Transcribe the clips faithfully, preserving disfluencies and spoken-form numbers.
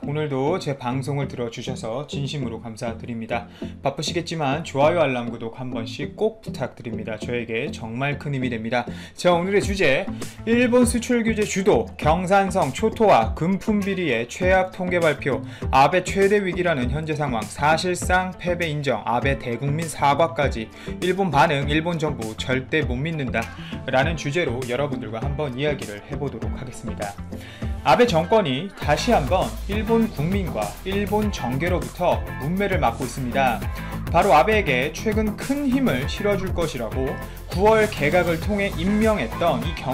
오늘도 제 방송을 들어주셔서 진심으로 감사드립니다. 바쁘시겠지만 좋아요, 알람, 구독 한 번씩 꼭 부탁드립니다. 저에게 정말 큰 힘이 됩니다. 자, 오늘의 주제, 일본 수출 규제 주도, 경산성 초토화, 금품 비리의 최악 통계 발표, 아베 최대 위기라는 현재 상황, 사실상 패배 인정, 아베 대국민 사과까지, 일본 반응, 일본 정부 절대 못 믿는다 라는 주제로 여러분들과 한번 이야기를 해보도록 하겠습니다. 아베 정권이 다시 한번 일본 국민과 일본 정계로부터 문매를 맞고 있습니다. 바로 아베에게 최근 큰 힘을 실어줄 것이라고 구월 개각을 통해 임명했던 이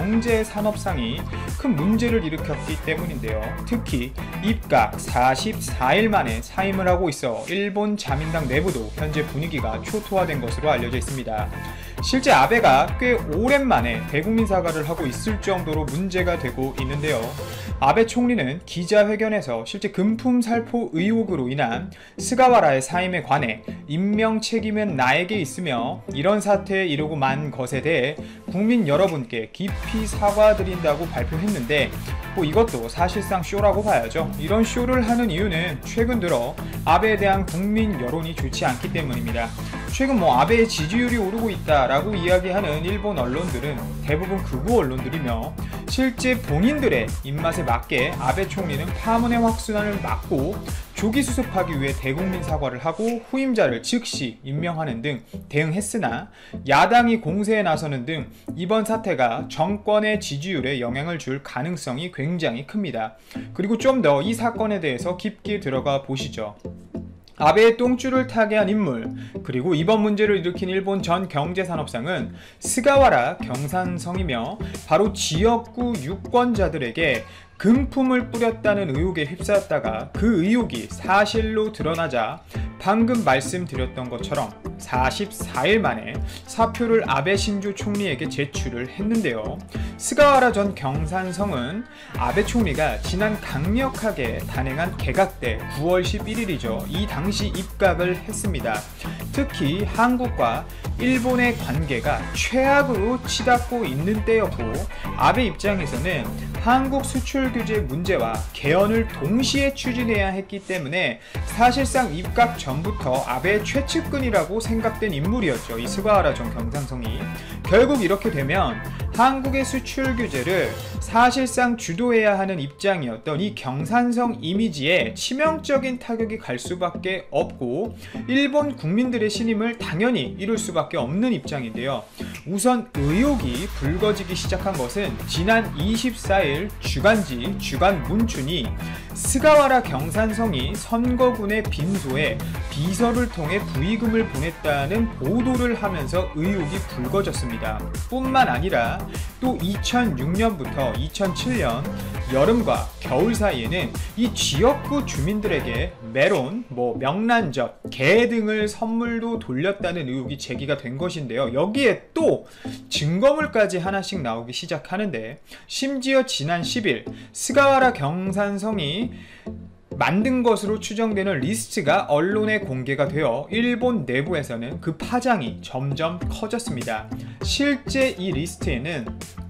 경제산업상이 큰 문제를 일으켰기 때문인데요. 특히 입각 사십사 일 만에 사임을 하고 있어 일본 자민당 내부도 현재 분위기가 초토화된 것으로 알려져 있습니다. 실제 아베가 꽤 오랜만에 대국민 사과를 하고 있을 정도로 문제가 되고 있는데요. 아베 총리는 기자회견에서 실제 금품 살포 의혹으로 인한 스가와라의 사임에 관해 임명 책임은 나에게 있으며 이런 사태에 이르고 만 것에 대해 국민 여러분께 깊이 사과드린다고 발표했는데, 뭐 이것도 사실상 쇼라고 봐야죠. 이런 쇼를 하는 이유는 최근 들어 아베에 대한 국민 여론이 좋지 않기 때문입니다. 최근 뭐 아베의 지지율이 오르고 있다라고 이야기하는 일본 언론들은 대부분 극우 언론들이며, 실제 본인들의 입맛에 맞게 아베 총리는 파문의 확산을 막고 조기 수습하기 위해 대국민 사과를 하고 후임자를 즉시 임명하는 등 대응했으나, 야당이 공세에 나서는 등 이번 사태가 정권의 지지율에 영향을 줄 가능성이 굉장히 큽니다. 그리고 좀 더 이 사건에 대해서 깊게 들어가 보시죠. 아베의 똥줄을 타게 한 인물, 그리고 이번 문제를 일으킨 일본 전 경제산업상은 스가와라 경산성이며, 바로 지역구 유권자들에게 금품을 뿌렸다는 의혹에 휩싸였다가 그 의혹이 사실로 드러나자 방금 말씀드렸던 것처럼 사십사 일 만에 사표를 아베 신조 총리에게 제출을 했는데요. 스가와라 전 경산성은 아베 총리가 지난 강력하게 단행한 개각 때 구월 십일일이죠. 이 당시 입각을 했습니다. 특히 한국과 일본의 관계가 최악으로 치닫고 있는 때였고, 아베 입장에서는 한국 수출 규제 문제와 개헌을 동시에 추진해야 했기 때문에 사실상 입각 전부터 아베의 최측근이라고 생각된 인물이었죠. 이 스가와라 전 경산성이. 결국 이렇게 되면 한국의 수출 규제를 사실상 주도해야 하는 입장이었던 이 경산성 이미지에 치명적인 타격이 갈 수밖에 없고, 일본 국민들의 신임을 당연히 잃을 수밖에 없는 입장인데요. 우선 의혹이 불거지기 시작한 것은 지난 이십사 일 주간지 주간 문춘이 스가와라 경산성이 선거군의 빈소에 비서를 통해 부의금을 보냈다는 보도를 하면서 의혹이 불거졌습니다. 뿐만 아니라 또 이천육 년부터 이천칠 년 여름과 겨울 사이에는 이 지역구 주민들에게 메론, 뭐 명란젓, 게 등을 선물도 돌렸다는 의혹이 제기가 된 것인데요. 여기에 또 증거물까지 하나씩 나오기 시작하는데, 심지어 지난 십 일 스가와라 경산성이 만든 것으로 추정되는 리스트가 언론에 공개가 되어 일본 내부에서는 그 파장이 점점 커졌습니다. 실제 이 리스트에는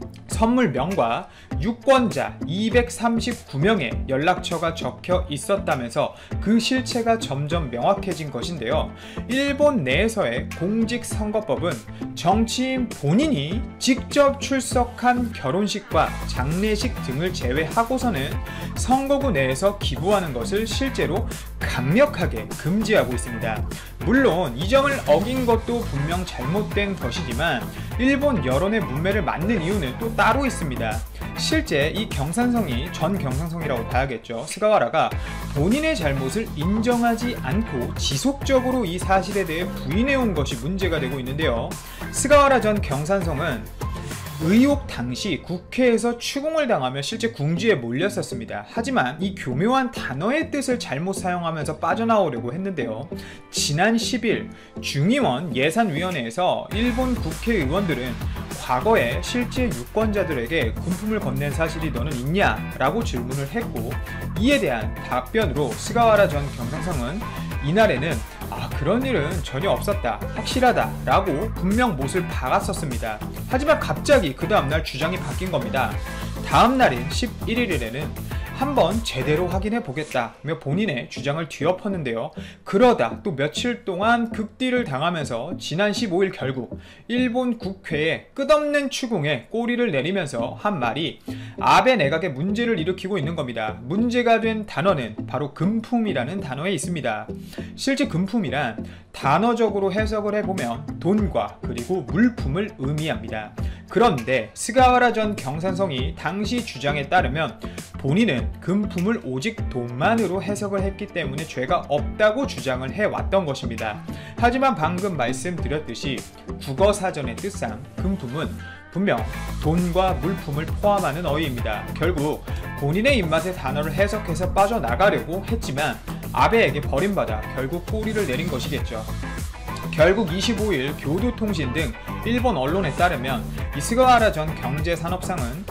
선물명과 유권자 이백삼십구 명의 연락처가 적혀 있었다면서 그 실체가 점점 명확해진 것인데요. 일본 내에서의 공직선거법은 정치인 본인이 직접 출석한 결혼식과 장례식 등을 제외하고서는 선거구 내에서 기부하는 것을 실제로 강력하게 금지하고 있습니다. 물론 이 점을 어긴 것도 분명 잘못된 것이지만 일본 여론의 문매를 맞는 이유는 또 따로 있습니다. 실제 이 경산성이, 전 경산성이라고 봐야겠죠, 스가와라가 본인의 잘못을 인정하지 않고 지속적으로 이 사실에 대해 부인해온 것이 문제가 되고 있는데요. 스가와라 전 경산성은 의혹 당시 국회에서 추궁을 당하며 실제 궁지에 몰렸었습니다. 하지만 이 교묘한 단어의 뜻을 잘못 사용하면서 빠져나오려고 했는데요. 지난 십 일 중의원 예산위원회에서 일본 국회의원들은 과거에 실제 유권자들에게 금품을 건넨 사실이 너는 있냐? 라고 질문을 했고, 이에 대한 답변으로 스가와라 전 경산성은 이날에는 아 그런 일은 전혀 없었다, 확실하다 라고 분명 못을 박았었습니다. 하지만 갑자기 그 다음날 주장이 바뀐 겁니다. 다음날인 십일 일에는 한번 제대로 확인해 보겠다며 본인의 주장을 뒤엎었는데요. 그러다 또 며칠 동안 극딜을 당하면서 지난 십오일 결국 일본 국회에 끝없는 추궁에 꼬리를 내리면서 한 말이 아베 내각에 문제를 일으키고 있는 겁니다. 문제가 된 단어는 바로 금품이라는 단어에 있습니다. 실제 금품이란 단어적으로 해석을 해보면 돈과 그리고 물품을 의미합니다. 그런데 스가와라 전 경산성이 당시 주장에 따르면 본인은 금품을 오직 돈만으로 해석을 했기 때문에 죄가 없다고 주장을 해왔던 것입니다. 하지만 방금 말씀드렸듯이 국어사전의 뜻상 금품은 분명 돈과 물품을 포함하는 어휘입니다. 결국 본인의 입맛의 단어를 해석해서 빠져나가려고 했지만 아베에게 버림받아 결국 꼬리를 내린 것이겠죠. 결국 이십오일 교도통신 등 일본 언론에 따르면 이 스가와라 전 경제산업상은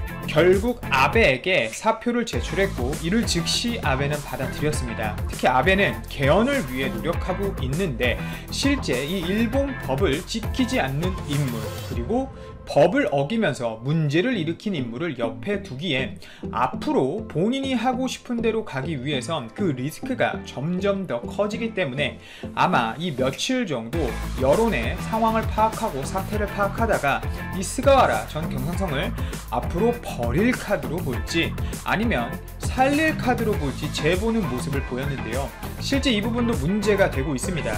결국 아베에게 사표를 제출했고 이를 즉시 아베는 받아들였습니다. 특히 아베는 개헌을 위해 노력하고 있는데 실제 이 일본 법을 지키지 않는 인물 그리고 법을 어기면서 문제를 일으킨 인물을 옆에 두기엔 앞으로 본인이 하고 싶은 대로 가기 위해선 그 리스크가 점점 더 커지기 때문에 아마 이 며칠 정도 여론의 상황을 파악하고 사태를 파악하다가 이 스가와라 전 경산성을 앞으로 버릴 카드로 볼지 아니면 살릴 카드로 볼지 재보는 모습을 보였는데요. 실제 이 부분도 문제가 되고 있습니다.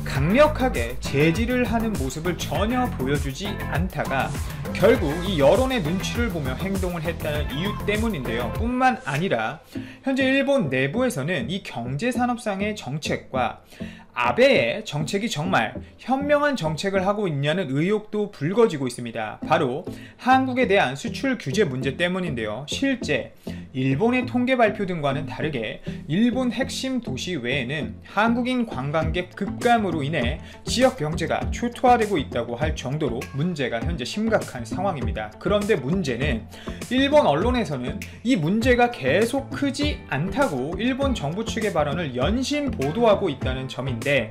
강력하게 제지를 하는 모습을 전혀 보여주지 않다가 결국 이 여론의 눈치를 보며 행동을 했다는 이유 때문인데요. 뿐만 아니라 현재 일본 내부에서는 이 경제산업상의 정책과 아베의 정책이 정말 현명한 정책을 하고 있냐는 의혹도 불거지고 있습니다. 바로 한국에 대한 수출 규제 문제 때문인데요. 실제 일본의 통계 발표 등과는 다르게 일본 핵심 도시 외에는 한국인 관광객 급감으로 인해 지역 경제가 초토화되고 있다고 할 정도로 문제가 현재 심각한 상황입니다. 그런데 문제는 일본 언론에서는 이 문제가 계속 크지 않다고 일본 정부 측의 발언을 연신 보도하고 있다는 점인데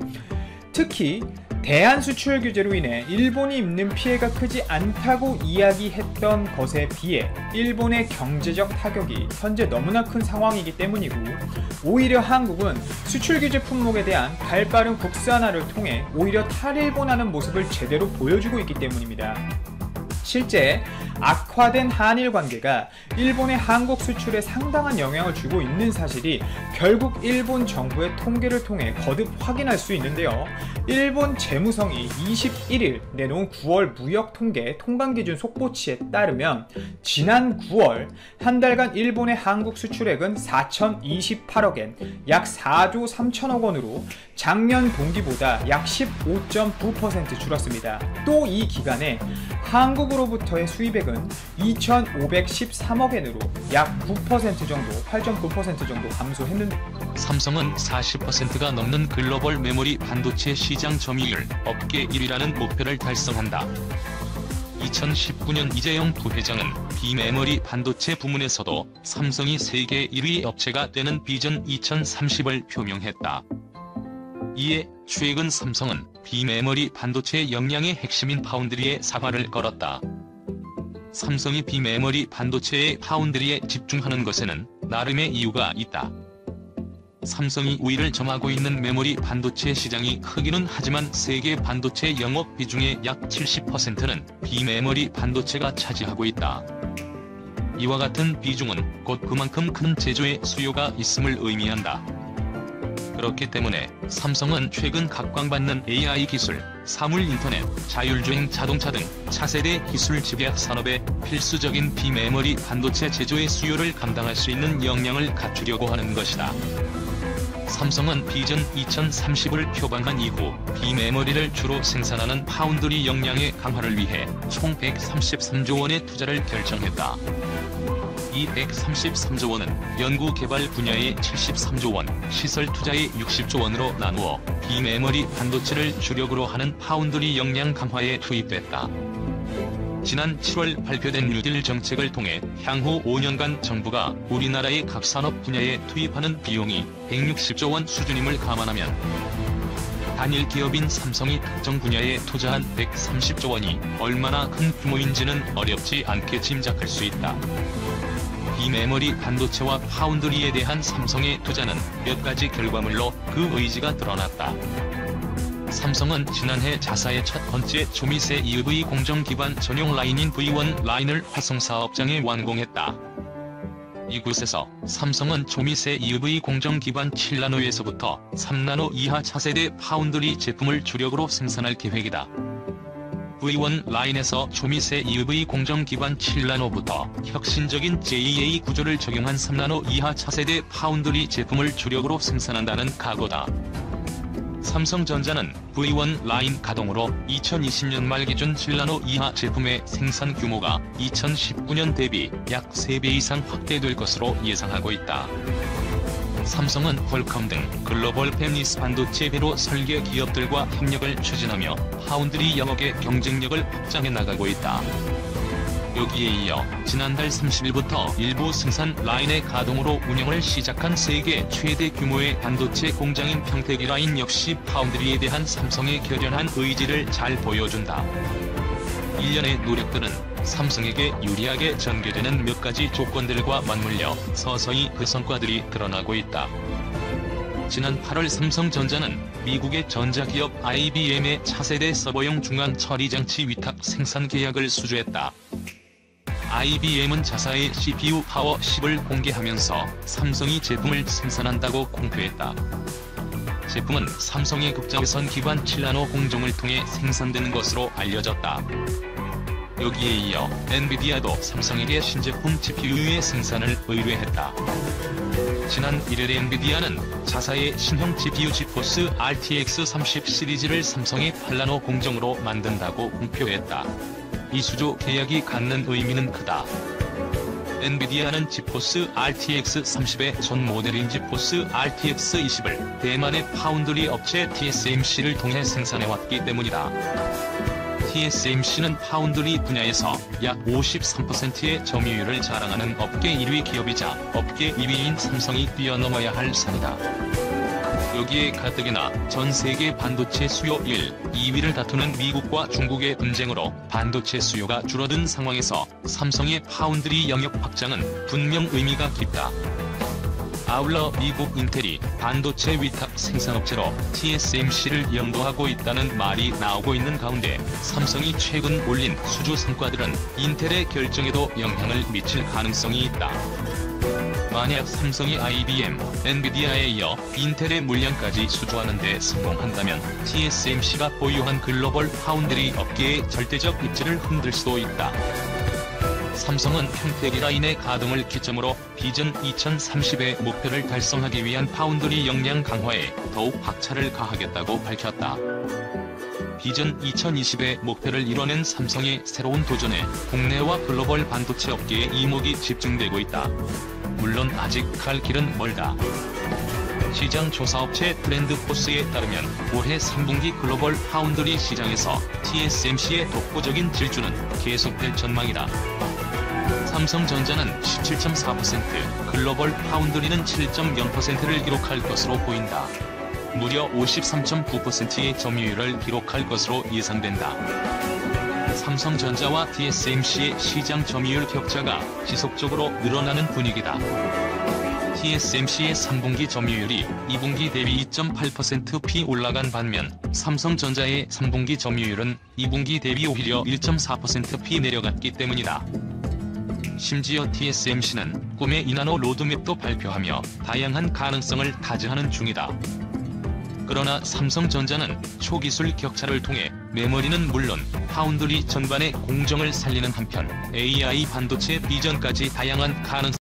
특히 대한 수출 규제로 인해 일본이 입는 피해가 크지 않다고 이야기했던 것에 비해 일본의 경제적 타격이 현재 너무나 큰 상황이기 때문이고 오히려 한국은 수출 규제 품목에 대한 발빠른 국산화를 통해 오히려 탈일본하는 모습을 제대로 보여주고 있기 때문입니다. 실제 악화된 한일 관계가 일본의 한국 수출에 상당한 영향을 주고 있는 사실이 결국 일본 정부의 통계를 통해 거듭 확인할 수 있는데요. 일본 재무성이 이십일일 내놓은 구월 무역통계 통관기준 속보치에 따르면 지난 구월 한 달간 일본의 한국 수출액은 사천이십팔억엔 약 사조 삼천억 원으로 작년 동기보다 약 십오 점 구 퍼센트 줄었습니다. 또 이 기간에 한국으로부터의 수입액은 이천오백십삼억엔으로 약 구 퍼센트 정도, 팔 점 구 퍼센트 정도 감소했는데 삼성은 사십 퍼센트가 넘는 글로벌 메모리 반도체 시장 점유율 업계 일 위라는 목표를 달성한다. 이천십구년 이재용 부회장은 비메모리 반도체 부문에서도 삼성이 세계 일 위 업체가 되는 비전 이천삼십을 표명했다. 이에 최근 삼성은 비메모리 반도체 역량의 핵심인 파운드리에 사활을 걸었다. 삼성이 비메모리 반도체의 파운드리에 집중하는 것에는 나름의 이유가 있다. 삼성이 우위를 점하고 있는 메모리 반도체 시장이 크기는 하지만 세계 반도체 영업 비중의 약 칠십 퍼센트는 비메모리 반도체가 차지하고 있다. 이와 같은 비중은 곧 그만큼 큰 제조의 수요가 있음을 의미한다. 그렇기 때문에 삼성은 최근 각광받는 에이아이 기술, 사물 인터넷, 자율주행 자동차 등 차세대 기술 집약 산업에 필수적인 비메모리 반도체 제조의 수요를 감당할 수 있는 역량을 갖추려고 하는 것이다. 삼성은 비전 이천삼십을 표방한 이후 비메모리를 주로 생산하는 파운드리 역량의 강화를 위해 총 백삼십삼조 원의 투자를 결정했다. 이 백삼십삼조 원은 연구개발 분야의 칠십삼조 원, 시설 투자의 육십조 원으로 나누어 비메모리 반도체를 주력으로 하는 파운드리 역량 강화에 투입됐다. 지난 칠월 발표된 뉴딜 정책을 통해 향후 오 년간 정부가 우리나라의 각 산업 분야에 투입하는 비용이 백육십조 원 수준임을 감안하면 단일 기업인 삼성이 특정 분야에 투자한 백삼십조 원이 얼마나 큰 규모인지는 어렵지 않게 짐작할 수 있다. 비메모리 반도체와 파운드리에 대한 삼성의 투자는 몇 가지 결과물로 그 의지가 드러났다. 삼성은 지난해 자사의 첫 번째 초미세 이브이 공정 기반 전용 라인인 브이 원 라인을 화성 사업장에 완공했다. 이곳에서 삼성은 초미세 이브이 공정 기반 칠 나노에서부터 삼 나노 이하 차세대 파운드리 제품을 주력으로 생산할 계획이다. 브이 원 라인에서 초미세 이브이 공정 기반 칠 나노부터 혁신적인 제이이에이 구조를 적용한 삼 나노 이하 차세대 파운드리 제품을 주력으로 생산한다는 각오다. 삼성전자는 브이 원 라인 가동으로 이천이십 년 말 기준 칠 나노 이하 제품의 생산 규모가 이천십구 년 대비 약 세 배 이상 확대될 것으로 예상하고 있다. 삼성은 퀄컴 등 글로벌 팹리스 반도체 회로 설계 기업들과 협력을 추진하며 파운드리 영역의 경쟁력을 확장해 나가고 있다. 여기에 이어 지난달 삼십 일부터 일부 생산 라인의 가동으로 운영을 시작한 세계 최대 규모의 반도체 공장인 평택이 라인 역시 파운드리에 대한 삼성의 결연한 의지를 잘 보여준다. 일련의 노력들은 삼성에게 유리하게 전개되는 몇 가지 조건들과 맞물려 서서히 그 성과들이 드러나고 있다. 지난 팔월 삼성전자는 미국의 전자기업 아이비엠의 차세대 서버용 중앙 처리장치 위탁 생산 계약을 수주했다. 아이비엠은 자사의 씨피유 파워 십을 공개하면서 삼성이 제품을 생산한다고 공표했다. 제품은 삼성의 극자외선 기반 칠 나노 공정을 통해 생산되는 것으로 알려졌다. 여기에 이어 엔비디아도 삼성에게 신제품 지피유의 생산을 의뢰했다. 지난 일일 엔비디아는 자사의 신형 지피유 지포스 알티엑스 삼십 시리즈를 삼성의 팔 나노 공정으로 만든다고 공표했다. 이 수주 계약이 갖는 의미는 크다. 엔비디아는 지포스 알티엑스 삼십의 전 모델인 지포스 알티엑스 이십을 대만의 파운드리 업체 티에스엠씨를 통해 생산해왔기 때문이다. 티에스엠씨는 파운드리 분야에서 약 오십삼 퍼센트의 점유율을 자랑하는 업계 일 위 기업이자 업계 이 위인 삼성이 뛰어넘어야 할 산이다. 여기에 가뜩이나 전 세계 반도체 수요 일, 이 위를 다투는 미국과 중국의 분쟁으로 반도체 수요가 줄어든 상황에서 삼성의 파운드리 영역 확장은 분명 의미가 깊다. 아울러 미국 인텔이 반도체 위탁 생산업체로 티에스엠씨를 영도하고 있다는 말이 나오고 있는 가운데 삼성이 최근 올린 수주 성과들은 인텔의 결정에도 영향을 미칠 가능성이 있다. 만약 삼성이 아이비엠, 엔비디아에 이어 인텔의 물량까지 수주하는 데 성공한다면 티에스엠씨가 보유한 글로벌 파운드리 업계의 절대적 입지를 흔들 수도 있다. 삼성은 평택이 라인의 가동을 기점으로 비전 이천삼십의 목표를 달성하기 위한 파운드리 역량 강화에 더욱 박차를 가하겠다고 밝혔다. 비전 이천이십의 목표를 이뤄낸 삼성의 새로운 도전에 국내와 글로벌 반도체 업계의 이목이 집중되고 있다. 물론 아직 갈 길은 멀다. 시장 조사업체 트렌드포스에 따르면 올해 삼 분기 글로벌 파운드리 시장에서 티에스엠씨의 독보적인 질주는 계속될 전망이다. 삼성전자는 십칠 점 사 퍼센트, 글로벌 파운드리는 칠 점 영 퍼센트를 기록할 것으로 보인다. 무려 오십삼 점 구 퍼센트의 점유율을 기록할 것으로 예상된다. 삼성전자와 티에스엠씨의 시장 점유율 격차가 지속적으로 늘어나는 분위기다. 티에스엠씨의 삼 분기 점유율이 이 분기 대비 이 점 팔 퍼센트 피 올라간 반면 삼성전자의 삼 분기 점유율은 이 분기 대비 오히려 일 점 사 퍼센트 피 내려갔기 때문이다. 심지어 티에스엠씨는 꿈의 이 나노 로드맵도 발표하며 다양한 가능성을 타지하는 중이다. 그러나 삼성전자는 초기술 격차를 통해 메모리는 물론 파운드리 전반의 공정을 살리는 한편 에이아이 반도체 비전까지 다양한 가능성을